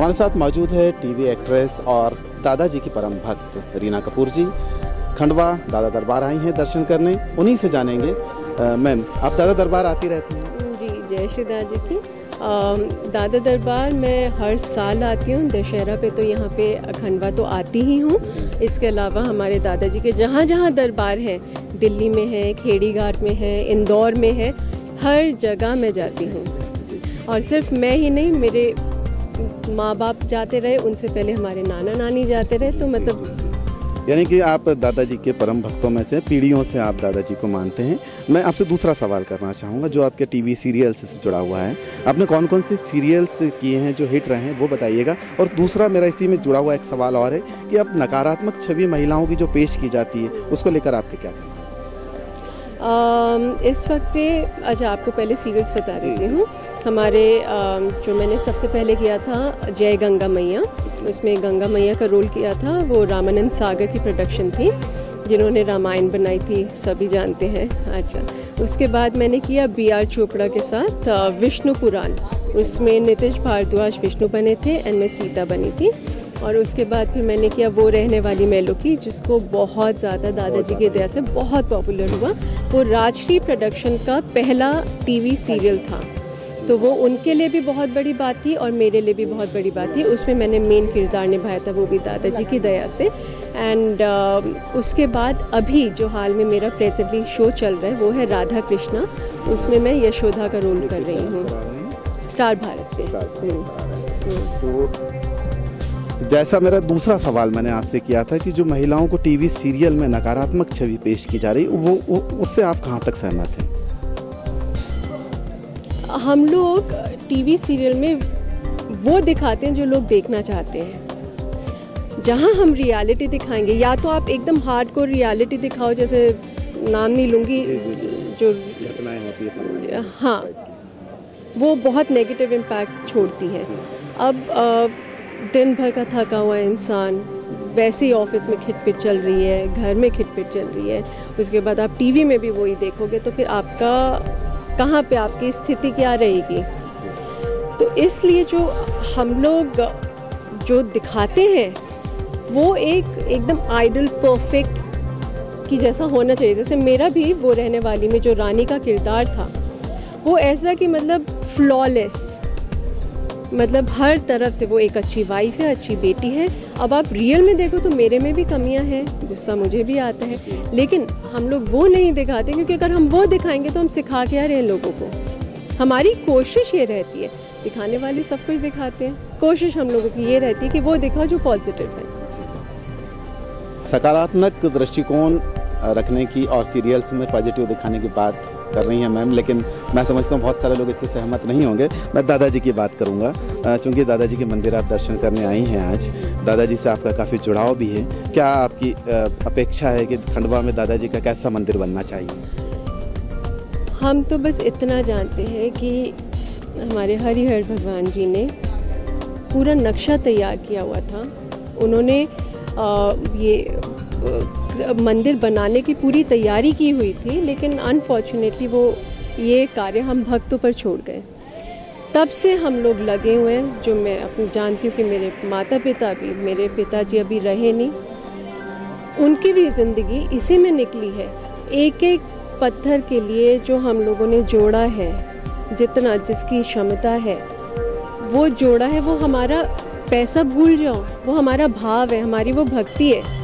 हमारे साथ मौजूद है टीवी एक्ट्रेस और दादाजी की परम भक्त रीना कपूर जी। खंडवा दादा दरबार आई हैं दर्शन करने, उन्हीं से जानेंगे। मैम, आप दादा दरबार आती रहती हैं? जी, जय श्री दादा जी की। दादा दरबार मैं हर साल आती हूँ। दशहरा पे तो यहाँ पे खंडवा तो आती ही हूँ। इसके अलावा हमारे दादाजी के जहाँ जहाँ दरबार है, दिल्ली में है, खेड़ी घाट में है, इंदौर में है, हर जगह मैं जाती हूँ। और सिर्फ मैं ही नहीं, मेरे माँ बाप जाते रहे, उनसे पहले हमारे नाना नानी जाते रहे, तो मतलब यानी कि आप दादाजी के परम भक्तों में से, पीढ़ियों से आप दादाजी को मानते हैं। मैं आपसे दूसरा सवाल करना चाहूँगा जो आपके टीवी सीरियल्स से जुड़ा हुआ है। आपने कौन कौन से सीरियल्स किए हैं जो हिट रहे हैं, वो बताइएगा। और दूसरा मेरा इसी में जुड़ा हुआ एक सवाल और है कि अब नकारात्मक छवि महिलाओं की जो पेश की जाती है, उसको लेकर आपके क्या कहना है? इस वक्त पे अच्छा आपको पहले सीरियल्स बता देती हूँ। हमारे जो मैंने सबसे पहले किया था जय गंगा मैया, उसमें गंगा मैया का रोल किया था। वो रामानंद सागर की प्रोडक्शन थी, जिन्होंने रामायण बनाई थी, सभी जानते हैं। अच्छा, उसके बाद मैंने किया BR चोपड़ा के साथ विष्णु पुराण। उसमें नितिश भारद्वाज विष्णु बने थे एंड मैं सीता बनी थी। और उसके बाद फिर मैंने किया वो रहने वाली मैलो की, जिसको बहुत ज़्यादा दादाजी की दया से बहुत पॉपुलर हुआ। वो राजश्री प्रोडक्शन का पहला टीवी सीरियल था, तो वो उनके लिए भी बहुत बड़ी बात थी और मेरे लिए भी बहुत बड़ी बात थी। उसमें मैंने मेन किरदार निभाया था, वो भी दादाजी की दया से। एंड उसके बाद अभी जो हाल में मेरा प्रेजेंटली शो चल रहा है वो है राधा कृष्णा। उसमें मैं यशोदा का रोल कर रही हूँ स्टार भारत पे। तो जैसा मेरा दूसरा सवाल मैंने आपसे किया था कि जो महिलाओं को टीवी सीरियल में नकारात्मक छवि पेश की जा रही, वो उससे आप कहाँ तक सहमत हैं? हम लोग टीवी सीरियल में वो दिखाते हैं जो लोग देखना चाहते हैं। जहाँ हम रियलिटी दिखाएंगे, या तो आप एकदम हार्डकोर रियलिटी दिखाओ, जैसे नाम नहीं लूँगी, जो हाँ, वो बहुत नेगेटिव इम्पैक्ट छोड़ती है। अब दिन भर का थका हुआ इंसान, वैसे ही ऑफिस में खिटपिट चल रही है, घर में खिटपिट चल रही है, उसके बाद आप टीवी में भी वही देखोगे, तो फिर आपका कहाँ पे आपकी स्थिति क्या रहेगी? तो इसलिए जो हम लोग जो दिखाते हैं वो एकदम आइडल परफेक्ट की जैसा होना चाहिए। जैसे मेरा भी वो रहने वाली में जो रानी का किरदार था, वो ऐसा कि मतलब फ्लॉलेस, मतलब हर तरफ से वो एक अच्छी वाइफ है, अच्छी बेटी है। अब आप रियल में देखो तो मेरे में भी कमियां हैं, गुस्सा मुझे भी आता है, लेकिन हम लोग वो नहीं दिखाते, क्योंकि अगर हम वो दिखाएंगे तो हम सिखा क्या रहे हैं लोगों को। हमारी कोशिश ये रहती है, दिखाने वाले सब कुछ दिखाते हैं, कोशिश हम लोगों की ये रहती है कि वो दिखाओ जो पॉजिटिव है। सकारात्मक दृष्टिकोण रखने की और सीरियल्स में पॉजिटिव दिखाने की बात कर रही हैं मैम, लेकिन मैं समझता हूँ बहुत सारे लोग इससे सहमत नहीं होंगे। मैं दादाजी की बात करूँगा, चूँकि दादाजी के मंदिर आप दर्शन करने आई हैं आज, दादाजी से आपका काफ़ी जुड़ाव भी है। क्या आपकी अपेक्षा है कि खंडवा में दादाजी का कैसा मंदिर बनना चाहिए? हम तो बस इतना जानते हैं कि हमारे हरिहर भगवान जी ने पूरा नक्शा तैयार किया हुआ था। उन्होंने ये मंदिर बनाने की पूरी तैयारी की हुई थी, लेकिन अनफॉर्चुनेटली वो ये कार्य हम भक्तों पर छोड़ गए। तब से हम लोग लगे हुए हैं। जो मैं अपनी जानती हूँ कि मेरे माता पिता भी, मेरे पिताजी अभी रहे नहीं, उनकी भी ज़िंदगी इसी में निकली है। एक एक पत्थर के लिए जो हम लोगों ने जोड़ा है, जितना जिसकी क्षमता है वो जोड़ा है, वो हमारा पैसा भूल जाओ, वो हमारा भाव है, हमारी वो भक्ति है।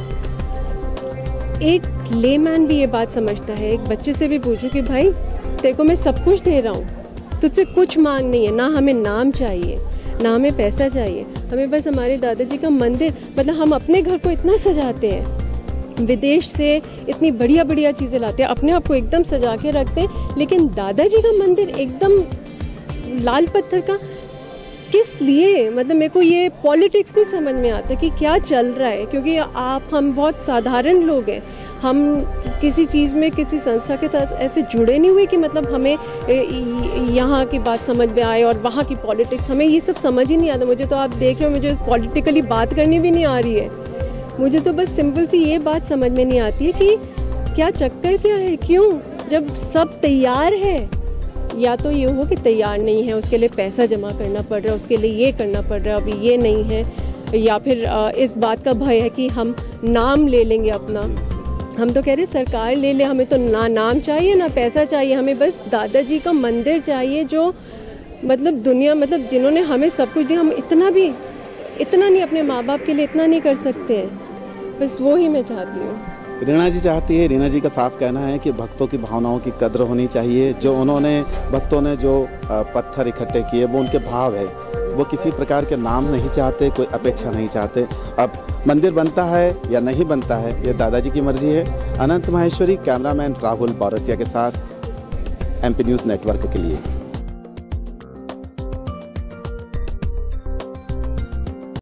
एक लेमैन भी ये बात समझता है। एक बच्चे से भी पूछूं कि भाई तेरे को मैं सब कुछ दे रहा हूँ, तुझसे कुछ मांग नहीं है, ना हमें नाम चाहिए, ना हमें पैसा चाहिए, हमें बस हमारे दादाजी का मंदिर, मतलब हम अपने घर को इतना सजाते हैं, विदेश से इतनी बढ़िया बढ़िया चीज़ें लाते हैं, अपने आप को एकदम सजा के रखते हैं, लेकिन दादाजी का मंदिर एकदम लाल पत्थर का किस लिए? मतलब मेरे को ये पॉलिटिक्स नहीं समझ में आता कि क्या चल रहा है, क्योंकि हम बहुत साधारण लोग हैं। हम किसी चीज़ में किसी संस्था के साथ ऐसे जुड़े नहीं हुए कि मतलब हमें यहाँ की बात समझ में आए और वहाँ की पॉलिटिक्स, हमें ये सब समझ ही नहीं आता। मुझे तो आप देख रहे हो, मुझे पॉलिटिकली बात करनी भी नहीं आ रही है। मुझे तो बस सिंपल सी ये बात समझ में नहीं आती है कि क्या चक्कर क्या है, क्यों जब सब तैयार है या तो ये हो कि तैयार नहीं है, उसके लिए पैसा जमा करना पड़ रहा है, उसके लिए ये करना पड़ रहा है, अभी ये नहीं है, या फिर इस बात का भय है कि हम नाम ले लेंगे अपना। हम तो कह रहे सरकार ले ले, हमें तो ना नाम चाहिए ना पैसा चाहिए, हमें बस दादाजी का मंदिर चाहिए जो मतलब दुनिया मतलब जिन्होंने हमें सब कुछ दिया, हम इतना नहीं अपने माँ बाप के लिए इतना नहीं कर सकते हैं, बस वो ही मैं चाहती हूँ। रीना जी चाहती है, रीना जी का साफ कहना है कि भक्तों की भावनाओं की कद्र होनी चाहिए। जो भक्तों ने जो पत्थर इकट्ठे किए वो उनके भाव है, वो किसी प्रकार के नाम नहीं चाहते, कोई अपेक्षा नहीं चाहते। अब मंदिर बनता है या नहीं बनता है ये दादाजी की मर्जी है। अनंत माहेश्वरी, कैमरामैन राहुल बौरसिया के साथ, MP न्यूज़ नेटवर्क के लिए।